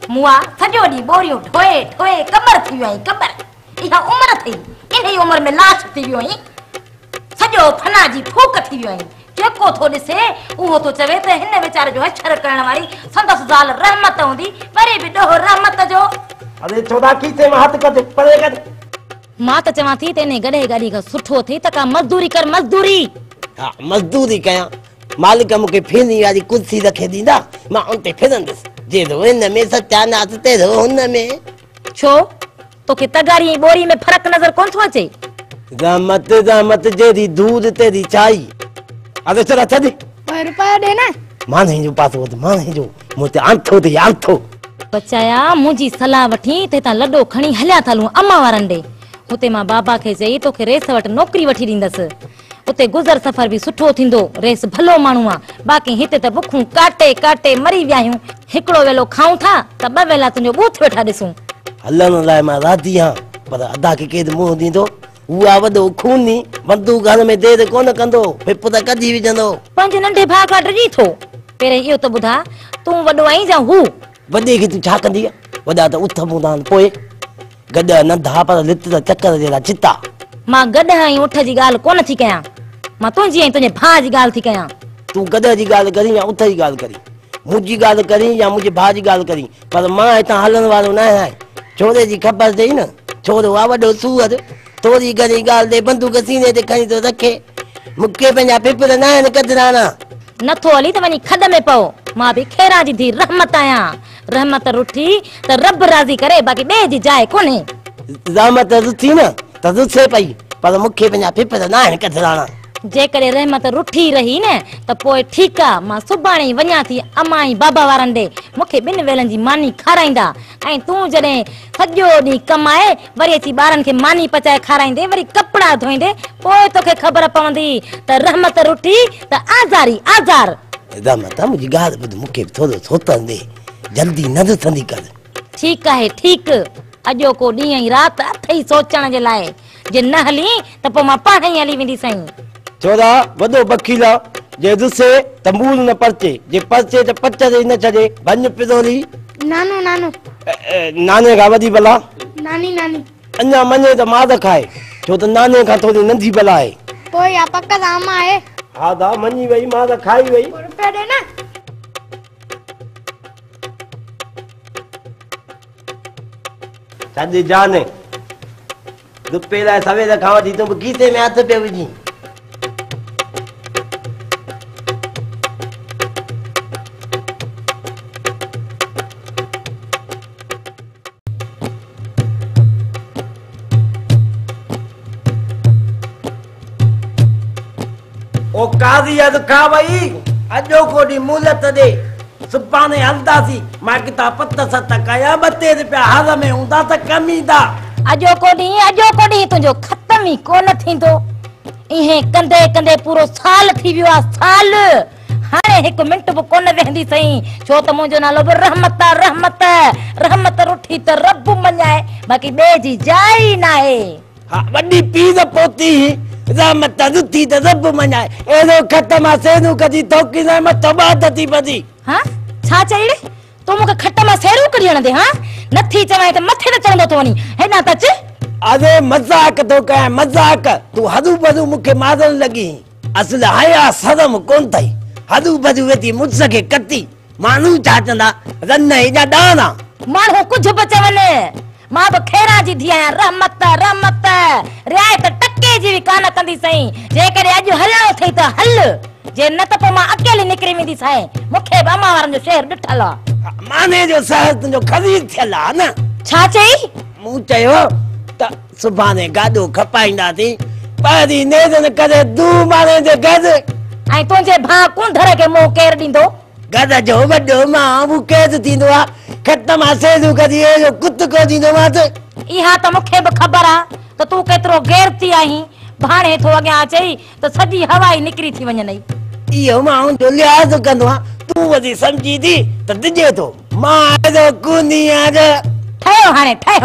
मुआ सॼो ॾींहुं बोरियूं ठोए ठोए कबर थी वियो आहीं कबर। इहा उमिरि थई, इन उमिरि में लाश थी वियो आहीं, सॼो फना जी फूक थी वियो आहीं। जेको थो ॾिसे उहो तो चवे त हिन वीचारे जो हशर करण वारी संदसि ज़ाल रहमत हूंदी, वरी बि ॾोह रहमत जो। अरे चोदा की थे हाथ कर परे कर। मां त चवां थी तेने गॾे गाॾी खां सुठो थी त का मज़दूरी कर मज़दूरी। हाँ मजदूरी कयां, मालिक मूंखे फिरनी वाली कुर्सी रखे ॾींदा, मां उन ते फिरंदुसि। जे हिन में सत्यानाश ते हुन में। छो तोखे तगारी ऐं बोरी में फ़र्क़ु नज़र कोन थो अचे? रहमत रहमत जेरी दूर तेरी चाई। अरे चला छॾ रुपया ॾे न। माने जो पासो माने जो मुझे आंथो ते आंथो। बचाया मुंहिंजी सलाह वठी ते ता लॾो खणी हलिया था हलूं अम्मा वारनि ॾे। हुते मां बाबा खे चई तोखे रेस वटि नौकरी वठी ॾींदसि। उते गुज़र सफ़र भी सुठो थींदो, रेस भलो माण्हू आहे। बाक़ी हिते त बुखूं काटे काटे मरी विया आहियूं। हिकिड़ो वेलो खाऊं था त ॿ वेला तुंहिंजो बूथ वेठा ॾिसूं। हलण लाइ मां राज़ी आहियां, पर अदा खे केरु मुंहुं ॾींदो? उहा वॾो खूनी बंदूक घर में देरि कोन कंदो, पिप त कढी विझंदो। पंहिंजे नंढे भाउ खां डिॼी थो। पहिरें इहो त ॿुधा, तूं वॾो आहीं या हू? वॾे खे तूं छा कंदी? वॾा त उथ पवंदा आहिनि पोइ। गॾ नंढा पर लित त चकर जहिड़ा चिता। मां गॾ ऐं उठ जी ॻाल्हि कोन थी कयां, मां तुंहिंजी ऐं तुंहिंजे भाउ जी ॻाल्हि थी कयां। तूं गॾ जी ॻाल्हि करी या उथ जी ॻाल्हि करी, मुंहिंजी ॻाल्हि करी या मुंहिंजे भाउ जी ॻाल्हि करी, पर मां हितां हलण वारो न आहियां। छोरे जी ख़बर अथई न, छोरो आहे वॾो सूअर, थोरी घणी ॻाल्हि ते बंदूक सीने ते खणी थो रखे। मूंखे पंहिंजा पिपर न आहिनि कदराना। नथो हली त वञी खॾ में पओ। मां बि खेरा जी धीउ रहमत आहियां। रहमत रुठी त रब राज़ी करे, बाक़ी ॿिए जी जाइ कोन्हे। रहमत रुठी न त रुसे पई, पर मूंखे पंहिंजा पिपर न आहिनि कदराना। जेकॾहिं रहमत रुठी रही न त पोइ ठीकु आहे, मां सुभाणे ई वञा थी अम्मा ऐं बाबा वारनि ॾे। मूंखे ॿिनि वेलनि जी मानी खाराईंदा, ऐं तूं जॾहिं सॼो ॾींहुं कमाए वरी अची ॿारनि खे मानी पचाए खाराईंदे, वरी कपिड़ा धोईंदे, पोइ तोखे ख़बर पवंदी त रहमत रुठी त आज़ारी आज़ार। रहमत मुंहिंजी ॻाल्हि ॿुध, मूंखे थोरो सोचण ॾे, जल्दी न ॾिसंदी कर। ठीकु आहे ठीकु, अॼोको ॾींहुं ऐं राति अथई सोचण जे लाइ। जे न हली त पोइ मां पाण ई हली वेंदी साईं। छोरा वॾो वकील आहे, जे रुसे त मूल न परचे, जे परचे त पचर ई न छॾे। वञ पिरोली। नानो नानो नाने खां वॾी भला नानी नानी। अञा मञे त माद खाए, छो त नाने खां थोरी नंढी भला आहे। पोइ या पक अम्मा आहे। हा दा मञी वई, मां त खाई वई। रुपया ॾे न। छॾ जाने, रुपये लाइ सवेर खां वठी तूं बि खीसे में हथ पियो विझी। ओ काज़ी अद खा वई, अॼो कोडी मूलत दे, सुभाणे हलदासी। मां किता पत सत कया, 32 रुपया हर में हूंदा त कमी दा। अॼो कोडी तुंहिंजो ख़त्म ई कोन थींदो। इहे कंदे कंदे पूरो साल थी वियो आहे, साल। हाणे हिकु मिंट बि कोन वेहंदी सही, छो त मुंहिंजो नालो बि रहमत आहे। रहमत रहमत रुठी त रब मञाए, बाक़ी ॿिए जी जाइ न आहे। हा वॾी पीर पोती रहमत रुठी त रब मञाए, एड़ो ख़त्म आहे सेरू कजी थोकी रहमत बात थी बदी। हां छा चई रे? तूं मूंखे खट मां सेरू कढी हणंदे? हां नथी चवां त मथे न चढ़ंदो तो वञी, हेॾां त अच। अरे मजाक तो कयां, मजाक। तूं हरू भरू मूंखे मारण लॻी, असुल हया शर्म कोन थई। हरू भरू वेठी मुझ खे कती, माण्हू छा चवंदा? रन हेॾा डाना माण्हू कुझु बि चवनि, मां बि खेरा जी धीउ आहियां। रहमत रहमत रिआयत टके जी बि कान कंदी सही। जेकॾहिं अॼु हलणो अथई त हल, जे न त पोइ मां अकेली निकिरी वेंदी साईं। मूंखे बि अम्मा वारनि जो शहर ॾिठल आहे। माने जो शहर तुंहिंजो ख़रीद थियल आहे न। छा चई? मूं चयो त सुभाणे गाॾो खपाईंदासीं, पहिरीं नेरन करे दू मारे जे घर। ऐं तुंहिंजे भाउ कुंधर खे मुंहुं केरु ॾींदो? घर जो वॾो मां बि केरु थींदो आहे। ख़त्म आहे सेरू कजी एॾो कुत को ॾींदो मां त। इहा त मूंखे बि ख़बर आहे त तूं केतिरो गैरती आहीं। भाणे थो अॻियां अचई त सॼी हवा ई निकिरी थी वञे। इहो माण्हू जो लिहाज़ कंदो आहे, तूं वधी सम्झी थी त ॾिजे थो। मां एॾो कूनी आहियां। ठहियो हाणे ठहियो,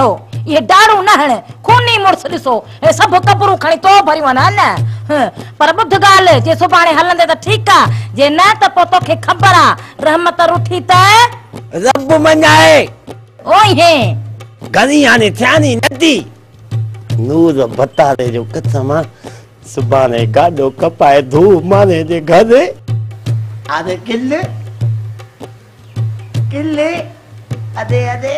ये डाड़ू न हण खूनी मुड़स ॾिसो हे सभु कपड़ू खणी तो भरियो न पर ॿुध ॻाल्हि जे सुभाणे हलंदे त ठीकु आहे जे न त पोइ तोखे ख़बर आहे रहमत रूठी त रब मञाए ओए हे घणी हाणे थियानी नदी नूर भतारे जो कसम सुभाणे गाॾो कपाए धू माने जे घर आदे किले किले अदे अदे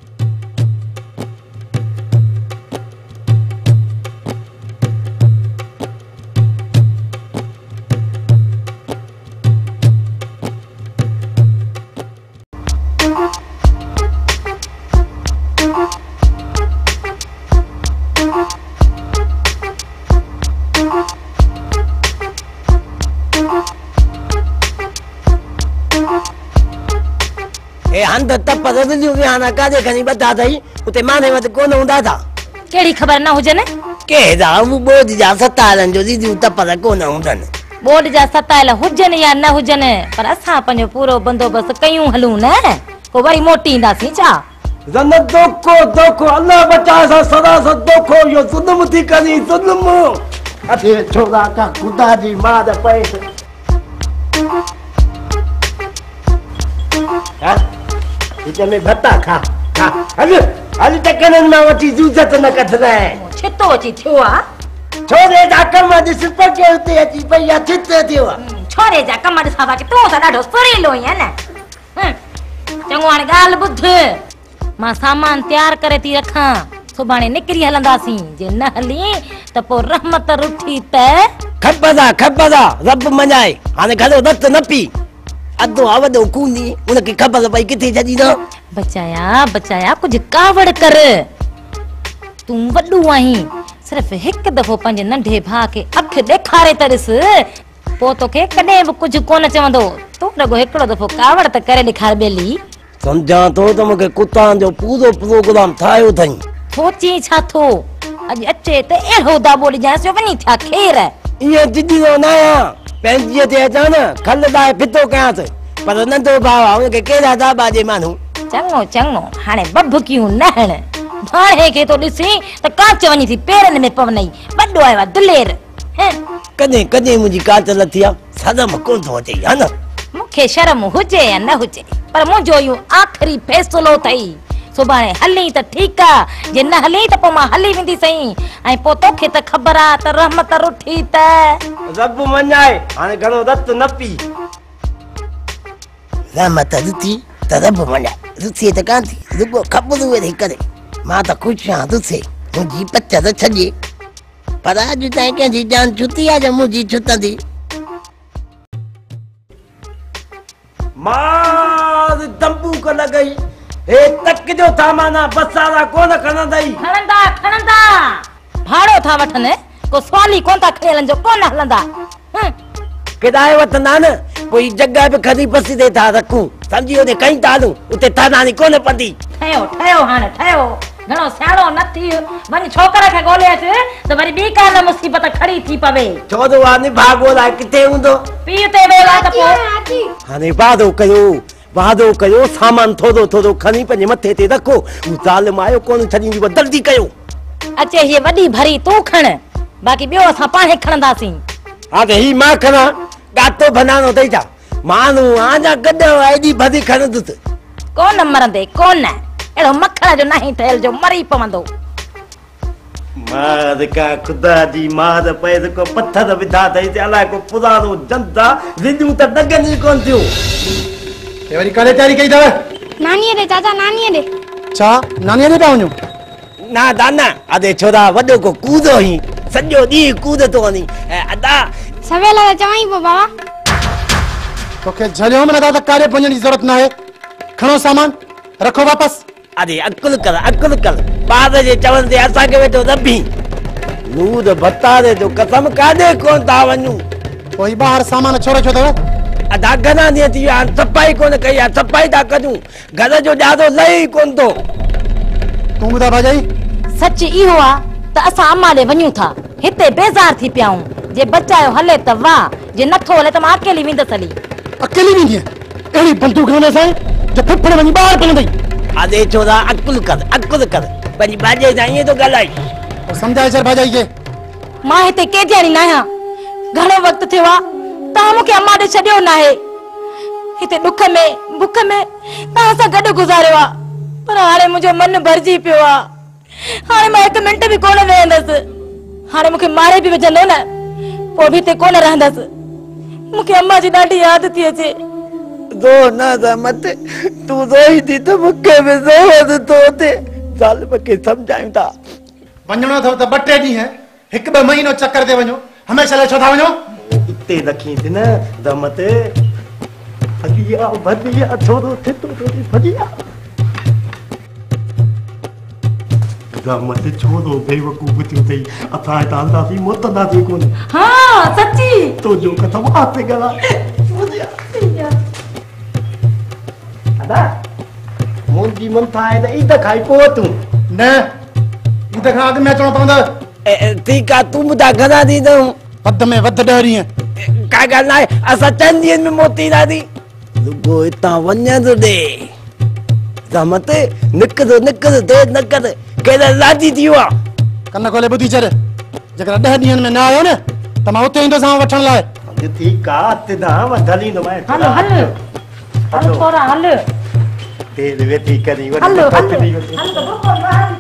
हंध तप रदियूं विहाना काजे खणी बता थई उते माने वट कोन हूंदा था केड़ी खबर न हुजन के जा वो बोध जा सतारन जो दीदी तप कोन हूंदन बोर्ड जा सतायल हुजन या न हुजन पर असां पंहिंजो पूरो बंदोबस्त कयूं हलूं न को वरी मोटी ईंदासीं छा जन्नत दोखो अल्लाह बचा सा सदा सा दोखो यो जुल्म थी करी जुल्म अथे छोरा का खुदा जी मां द पैस इते में भत्ता खा हल टकनन में वठी जूजत न कथना है छितो अची थियो आ छोरे जा कम दिस पके उते अची भैया छित थियो छोरे जा कम ॾिसा बाकी तूं त ॾाढो सुरीलो आहीं न चङो हाणे ॻाल्हि ॿुध मां सामान तयार करे थी रखां सुभाणे निकिरी हलंदासीं जे न हली त पोइ रहमत रूठी त खपदा रब मञाए हाणे घणो रत न पी अधो आवदो कूंदी उनखे ख़बर पई किथे छॾी न बचाया कुछ कावड़ कर तूं वॾो आहीं सिर्फ़ हिकु दफ़ो पंहिंजे नंढे भाउ खे अखि ॾेखारे त ॾिस पोइ तोखे कॾहिं बि कुझु कोन चवंदो तूं रुॻो हिकिड़ो दफ़ो कावड़ त करे ॾेखार ॿेली सम्झां थो त मूंखे कुतान जो पूरो प्रोग्राम ठाहियो अथई सोची छा थो अॼु अचे त अहिड़ो दाबो ॾिजांसि वञी थिया खेर ईअं जिद्दी न आहियां पंहिंजीअ ते अचां न खल लाइ फितो कयांसि पर नंढो भाउ आहे हुनखे कहिड़ा दाबा ॾे माण्हू चङो हाणे बबकियूं न हण भाणे खे तो ॾिसी त कांच वञी थी पेरनि में पवनई वॾो आयो आहे दिलेर कॾहिं मुंहिंजी कांच लथी आहे शर्म कोन थो अचे हा न मूंखे शर्म हुजे या न हुजे पर मुंहिंजो इहो आख़िरी फ़ैसिलो अथई सुभाणे हली त ठीकु आहे जे न हली त पोइ मां हली वेंदी सही ऐं पोइ तोखे त ख़बर आहे त रहमत रूठी त रब मञाए हाणे घणो रत न पी रहमत रूठी त रब मञाए रूठी त कान थी रुॻो ख़बर वेही करे मां त ख़ुशि आहियां रूठे मुंहिंजी पच त छॾे पर अॼु ताईं कंहिंजी जान छुटी आहे जो मुंहिंजी छुटंदी मां तंबू को लॻई हे तक जो सामाना बसारा कोन खणंदई खणंदा भाड़ो था वठनि को सवाली कोन था खणी हलनि जो कोन हलंदा किराए वठंदा न पोइ जॻह बि खरी बसी ते था रखूं सम्झी होॾे कई था हलूं उते थानानी कोन पवंदी ठहियो हाणे ठहियो घणो सियाणो न थी वञ छोकिरे खे ॻोल्हे अच त वरी ॿी का न मुसीबत खड़ी थी पवे छो तो आ निभा ॻोल्हाए किथे हूंदो पीउ ते वेला त पोइ हाणे वादो कयो सामान थोरो खणी पंहिंजे मथे ते रखो हू ज़ालिम आयो कोन छॾींदी जल्दी कयो अचे हीअ वॾी भरी तूं खण बाक़ी ॿियो असां पाणे खणंदासीं हा त ही मां खणा गातो बनानो अथई छा माण्हू आजा गॾु एॾी भरी खणंदुसि कोन मरंदे कोन अहिड़ो मखण जो नहीं ठहियल जो मरी पवंदो मार का खुदा जी मार पे को पत्थर विधा अथई ते अलाए को पुरानो जनता रिंदियूं त डगनि कोन थियूं ये वाली काले तैयारी कई दवे नानी रे चाचा नानी रे चा नानी रे पाऊं ना दाना अदे छोरा वडो को कूदो ही सॼो दी कूद तो वनी अदा सवेला चवाई पो बाबा तोखे झलियो में दादा कारे वञण जी जरूरत ना है खणो सामान रखो वापस अरे अकुल कर बाद जे चवन ते असा के वेठो दबी नूर भतारे जो कसम कादे कोन ता वणू कोई बाहर सामान छोड़े छो दवे अदा गना ने थी आ सफाई कोन कई आ सफाई ता कजू घर जो जादो लई कोन तो तू बुधा भाई सच इहो आ त असां अमाले वञू था हिते बेजार थी पियाऊं जे बचायो हले त वाह जे नथो हले त मां अकेली वेंदसि हली अकेली वेंदी एड़ी बंदूक न साईं जो फुफड़ वनी बाहर पवंदई अदे छोरा अकुल कर पंहिंजी भाॼे सां ईअं थो ॻाल्हाए समझाए छॾ भाॼाई खे मां हिते केजाणी न आहियां घणो वक़्तु थियो आहे तव्हां मूंखे अम्मा ॾे छॾियो न आहे हिते ॾुख में बुख में तव्हां सां गॾु गुज़ारियो आहे पर हाणे मुंहिंजो मन भरिजी पियो आहे हाणे मां 1 मिंट बि कोन वेहंदसि हाणे मूंखे मारे बि विझंदो न पोइ बि हिते कोन रहंदसि मूंखे अम्मा जी ॾाढी यादि थी अचे दो न ज़हमत तूं रोई थी त मूंखे बि ज़ोर थो अचे ज़ालिम खे सम्झायूं था वञणो अथव त 2-3 ॾींहं 1-2 महीनो चक्कर ते वञो हमेशा लाइ छो था वञो इते रखी थी न ज़हमत अगिया भदिया थोरो थितो थोरी भदिया ज़हमत छोरो बेवकूफ़ थियो अथई असां हितां हलंदासीं मोटंदासीं कोन हाँ सच्ची तो जो कथम आते गला अदा मुंहिंजी मनता आहे त ईद खाई पोइ तूं न ईद खां अॻु में अचणो पवंदव ठीकु आहे तूं ॿुधाए घणा ॾींदव वध में वध 10 ॾींहं का ॻाल्हि न आहे असां 4 ॾींहंनि में मोटींदासीं रुगो हितां वञण ॾे ज़हमत निकिर देरि न कर केरु राज़ी थी वियो आहे कन खोले ॿुधी छॾ जेकर 10 ॾींहनि में न आयो न त मां उते ईंदोसांव वठण लाइ ठीकु आहे तिदा वधलींदोमांइ हलो हलो छोरा हल तेल वेठी करी हलो हलो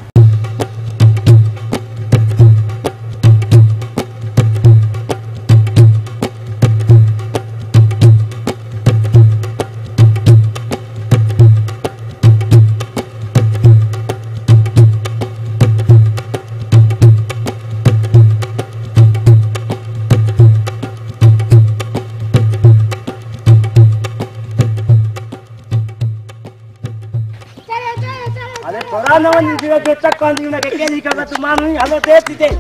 न वञी थी के चकंदी उनखे कहिड़ी ख़बर तूं माण्हू ई हलो देरि थी थिए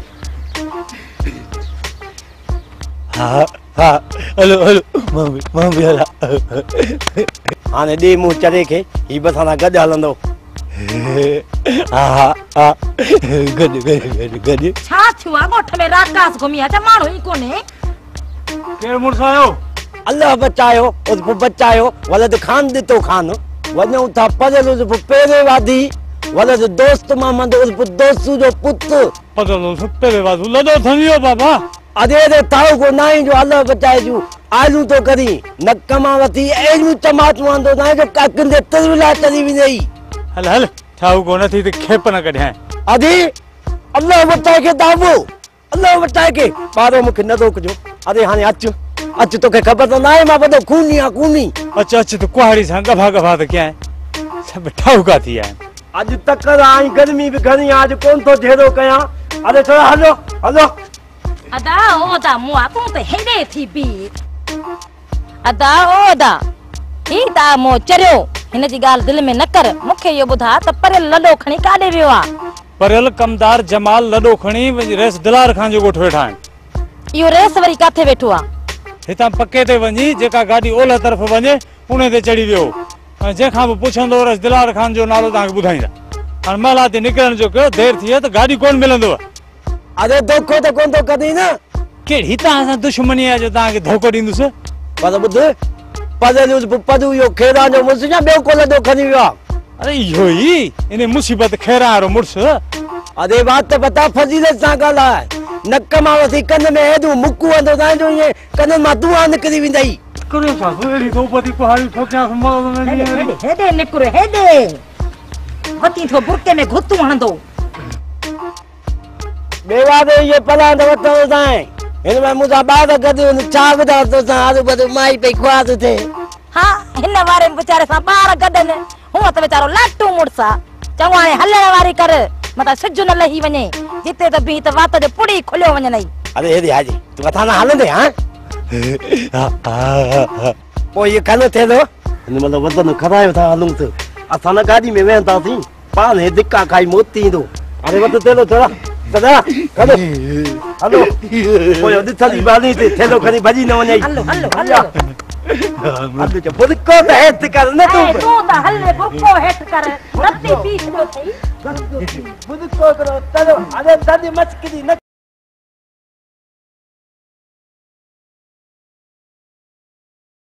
हा हा हलो मां बि हलां हाणे ॾे मूं चरे खे ही बि असां सां गॾु हलंदो हा हा हा गॾु छा थियो आहे ॻोठ में राकास घुमी आहे त माण्हू ई कोन्हे केरु मुड़ुसु आयो अल्लाह बचायो उस बचायो वलद खान ॾिठो खान वञूं था पढ़ियल उस पहिरें वादी वलद दोस्त मोहम्मद उस दोस्तू जो पुत्र पढ़ियल उस पहिरें वादी लॾो थमियो बाबा अरे ताऊ को नाई जो अल्लाह बचाए जू आलू तो करी न कमावती एजू चमात वांदो ना जो काकन दे तरविला चली भी नहीं हल हल ठाऊ को न थी ते खेप न कढाए अदी अल्लाह बचाए के दाबो अल्लाह बचाए के बारो मुख न रोकजो अरे हाने अच तो के खबर तो नाए मा बदो खूनी अच्छा तो कुहाड़ी सा गभा त क्या है सब ठाऊ का थी है आज तक आई गर्मी भी घनी आज कौन तो झेरो कया अरे थोड़ा हलो अदा ओदा मुआ तू ते हेडे थी बी अदा ओदा ही ता मो चरियो हिन जी गाल दिल में न कर मुखे यो बुधा त पर लडो खणी काडे वियो आ परल कमदार जमाल लडो खणी रेस दिलार खान जो गोठ वेठा है यो रेस वरी काथे वेठो आ हिता पक्के ते वनी जेका गाड़ी ओला तरफ वने उने ते चढ़ी वियो जे खां पुछंदो रेस दिलार खान जो नालो ता बुधाईंदा हां मला ते निकरण जो कयो देर थी त गाड़ी कोन मिलंदो अरे धोखो तो कोन तो कदी ना केड़ी ता दुश्मनी है जो ता के धोखो दींदुस पर बुध पदल उस पदु यो खेरा जो मुसजा बे को लदो खनी वियो अरे यो ही इने मुसीबत खेरा रो मुर्स अरे बात तो बता फजीलत सा गाला न कमावती कन में हेदू मुक्कू अंदो ता जो ये कन मा दुआ निकरी विंदई करो सा एड़ी दोपती पहाड़ी ठोक्या संभाल में हेदे निकुरे हेदे वती थो बुरके में घुतू हंदो बेवा दे ये पला दो तो जाए इन में मुजा बाद गदे छा बदा तो सा आदू बदू माई पे ख्वास थे हां हिन वारे बेचारे सा बार गडन हूं त बेचारो लाटू मुड़सा चंगो हाणे हलण वारी कर मता सिज न लही वने जिते त भी त वात जो पुड़ी खुलियो वने नहीं अरे हेदी हाजी तू कथा ना हलंदे हां ओ ये कानो थे दो इन मतलब वदन खरायो था हलूं त असा ना गाड़ी में वेंदा थी पान हे दिक्का खाई मोती दो अरे वद तेलो चला दादा हेलो ओयो दिथली बानी ते थेलो खनी भजी न वने हलो अबे जो बुदको त हेत कर न तू तू त हले बुको हेठ कर नती पीस दो थई बुदको करो चलो अरे दादी मचकी न